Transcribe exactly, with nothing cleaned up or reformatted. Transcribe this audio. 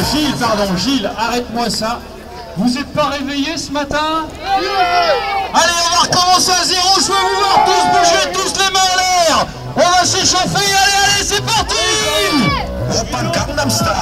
Gilles, pardon, Gilles, arrête-moi ça. Vous êtes pas réveillés ce matin? Allez, on va recommencer à zéro, je veux vous voir tous bouger, tous les mains en l'air. On va s'échauffer, allez, allez, c'est parti. Oppa Gangnam Style.